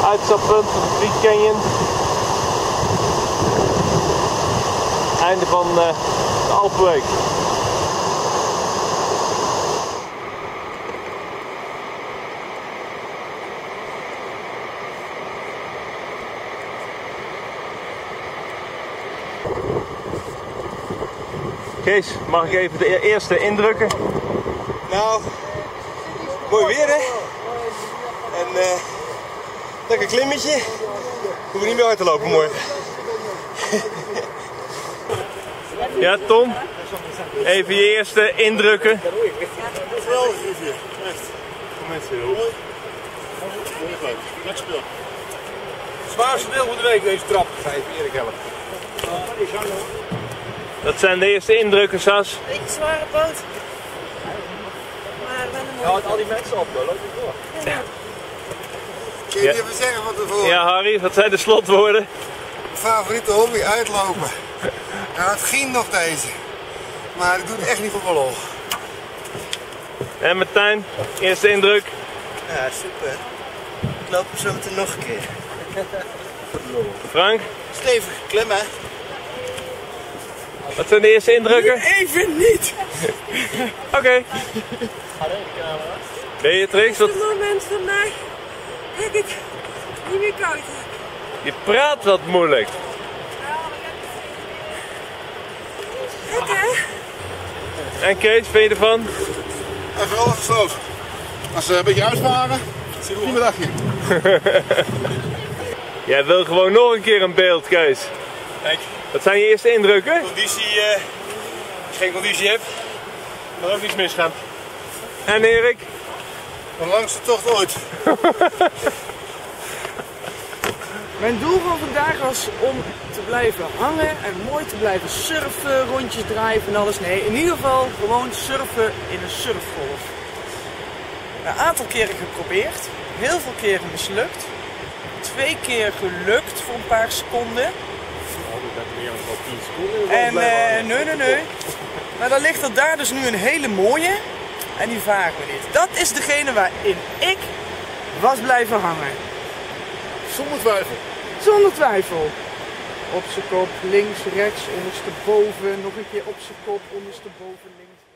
Uitstappunt van de Creek Canyon. Einde van de Alpenweek. Kees, mag ik even de eerste indrukken? Nou, mooi weer hè? En lekker klimmetje. Hoef je niet meer uit te lopen morgen. Ja, Tom? Even je eerste indrukken. Geweldig hier, echt. Mensen heel mooi. Leuk. Lekker speel. Zwaarste deel van de week deze trap. Ga even eerlijk helpen. Dat zijn de eerste indrukken, Sas. Beetje zware boot. Maar wel een mooie. Houdt al die mensen op, loop je door. Kun je even zeggen van tevoren? Ja, Harry, wat zijn de slotwoorden? Favoriete hobby, uitlopen. Nou, het ging nog deze. Maar het doet echt niet voor lol. En Martijn, eerste indruk? Ja, super. Ik loop er zo meteen nog een keer. Frank, Stevig klimmen. wat zijn de eerste indrukken? Even niet. Oké. Beatrix, wat... Het moment van mij dat ik niet meer koud heb. je praat wat moeilijk. Gek hè? En Kees, vind je ervan? En vooral gesloten. Als ze een beetje uitvaren, prima dagje. Jij wil gewoon nog een keer een beeld, Kees. Kijk, Wat zijn je eerste indrukken? conditie, als je geen conditie hebt, kan er ook niets misgaan. En Erik? De langste tocht ooit. Mijn doel van vandaag was om te blijven hangen en mooi te blijven surfen, rondjes draaien en alles. Nee, in ieder geval gewoon surfen in een surfgolf. Een aantal keren geprobeerd, heel veel keren mislukt. 2 keer gelukt voor een paar seconden. En nee. Maar dan ligt er daar dus nu een hele mooie en die varen we niet. Dat is degene waarin ik was blijven hangen. Zonder twijfel. Zonder twijfel. Op zijn kop, links, rechts, ondersteboven, nog een keer op zijn kop, ondersteboven, links.